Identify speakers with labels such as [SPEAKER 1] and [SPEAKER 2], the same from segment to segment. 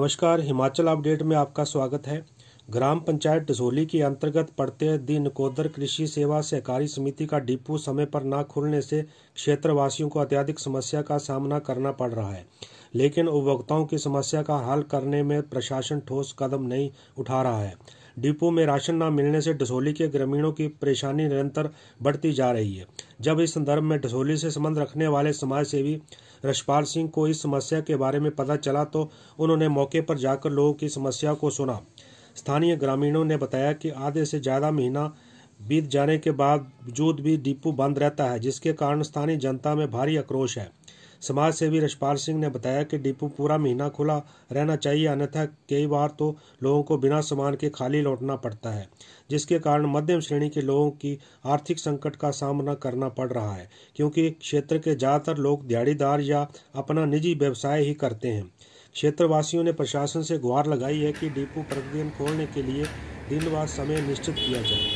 [SPEAKER 1] नमस्कार, हिमाचल अपडेट में आपका स्वागत है। ग्राम पंचायत डसोली के अंतर्गत पड़ते दी नकोदर कृषि सेवा सहकारी समिति का डिपो समय पर न खुलने से क्षेत्रवासियों को अत्यधिक समस्या का सामना करना पड़ रहा है, लेकिन उपभोक्ताओं की समस्या का हल करने में प्रशासन ठोस कदम नहीं उठा रहा है। डिपो में राशन न मिलने से डसोली के ग्रामीणों की परेशानी निरंतर बढ़ती जा रही है। जब इस संदर्भ में डसोली से संबंध रखने वाले समाज सेवी रशपाल सिंह को इस समस्या के बारे में पता चला तो उन्होंने मौके पर जाकर लोगों की समस्या को सुना। स्थानीय ग्रामीणों ने बताया कि आधे से ज़्यादा महीना बीत जाने के बावजूद भी डिपो बंद रहता है, जिसके कारण स्थानीय जनता में भारी आक्रोश है। समाज सेवी रशपाल सिंह ने बताया कि डिपो पूरा महीना खुला रहना चाहिए, अन्यथा कई बार तो लोगों को बिना सामान के खाली लौटना पड़ता है, जिसके कारण मध्यम श्रेणी के लोगों की आर्थिक संकट का सामना करना पड़ रहा है, क्योंकि क्षेत्र के ज़्यादातर लोग दिहाड़ीदार या अपना निजी व्यवसाय ही करते हैं। क्षेत्रवासियों ने प्रशासन से गुहार लगाई है कि डिपो प्रतिदिन खोलने के लिए दिन व समय निश्चित किया जाए।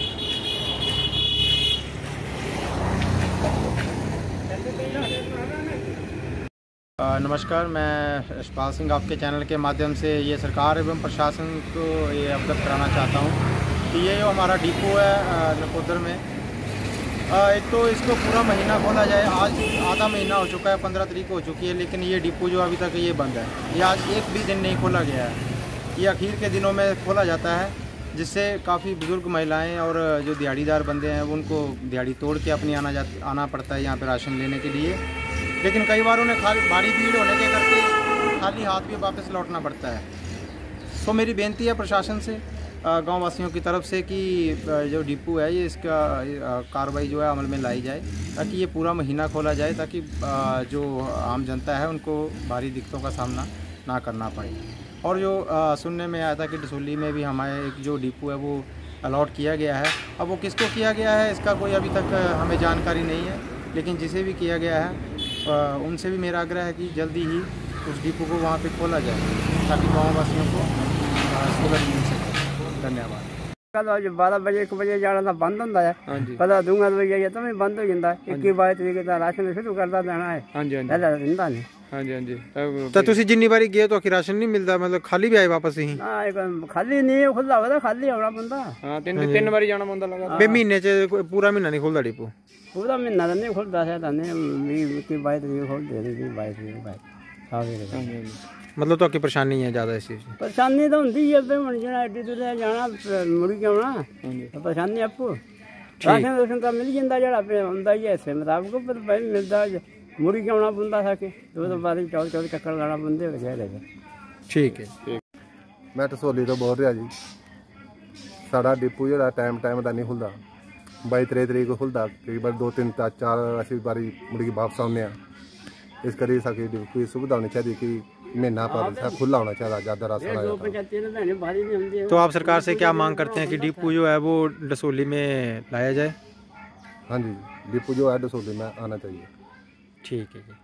[SPEAKER 2] नमस्कार, मैं रशपाल सिंह आपके चैनल के माध्यम से ये सरकार एवं प्रशासन को ये अवगत कराना चाहता हूँ कि ये जो हमारा डिपो है नकोदर में, एक तो इसको पूरा महीना खोला जाए। आज आधा महीना हो चुका है, 15 तारीख हो चुकी है, लेकिन ये डिपो जो अभी तक ये बंद है। ये आज एक भी दिन नहीं खोला गया है। ये आखिर के दिनों में खोला जाता है, जिससे काफ़ी बुजुर्ग महिलाएं और जो दिहाड़ीदार बंदे हैं उनको दिहाड़ी तोड़ के अपनी आना पड़ता है यहाँ पे राशन लेने के लिए। लेकिन कई बार उन्हें भारी भीड़ होने के करके खाली हाथ भी वापस लौटना पड़ता है। तो मेरी बेनती है प्रशासन से, गांव वासियों की तरफ से, कि जो डिपो है ये इसका कार्रवाई जो है अमल में लाई जाए, ताकि ये पूरा महीना खोला जाए, ताकि जो आम जनता है उनको भारी दिक्कतों का सामना ना करना पड़े। और जो सुनने में आया था कि डसोली में भी हमारे एक जो डिपो है वो अलॉट किया गया है। अब वो किसको किया गया है इसका कोई अभी तक हमें जानकारी नहीं है, लेकिन जिसे भी किया गया है उनसे भी मेरा आग्रह है कि जल्दी ही उस डिपो को वहाँ पे खोला जाए, ताकि गाँव वासियों को सुविधा मिल सके। धन्यवाद।
[SPEAKER 3] कल 12 बजे 1 बजे जाना था बंद होता है, पता दूंगा तो ये तो नहीं बंद हो जाता है। 21 बाईस तरीके का राशन शुरू करता देना है। पहले दिंदा नहीं।
[SPEAKER 2] तो तुसी जिन्नी बारी गए तो राशन नहीं मिलता, मतलब खाली भी आए वापस ही?
[SPEAKER 3] खाली नहीं खुलता होता, खाली होना बंदा।
[SPEAKER 2] हां, तीन बारी जाना बंदा लगा। बे महीने च पूरा महीना नहीं खुलता डिपो?
[SPEAKER 3] पूरा महीना तो नहीं खुलता है, 21 बाईस तरीके खोल दे 22
[SPEAKER 2] मतलब तो आपकी परेशानी है ज़्यादा इस चीज़?
[SPEAKER 3] परेशानी तो होंगी है, एड्डी दूर जाना मुड़ी के आना, परेशानी आपको राशन तो मिल जाता जो होंगे ही है, इस मुताबिक पर भाई मिलता मुड़ी के आना पौंदा सके, 2 बारी 4 चक्कर लाना पौंदे हो जाए।
[SPEAKER 2] ठीक है।
[SPEAKER 4] मैं डसोली तो बोल रहा जी, साड़ा डिपो जो टाइम का नहीं खुलता। 22-23 तरीक को खुलता, कई बार 2-3-4 ऐसी बारी मुड़ी वापस आने। इस करिए साकी डिपो की सुविधा होनी चाहिए कि महीना पर खुला होना चाहिए ज़्यादा राशन।
[SPEAKER 2] तो आप सरकार से क्या मांग करते हैं कि डिपो जो है वो डसोली में लाया जाए?
[SPEAKER 4] हाँ जी, डिपो जो है डसोली में आना चाहिए।
[SPEAKER 2] ठीक है जी।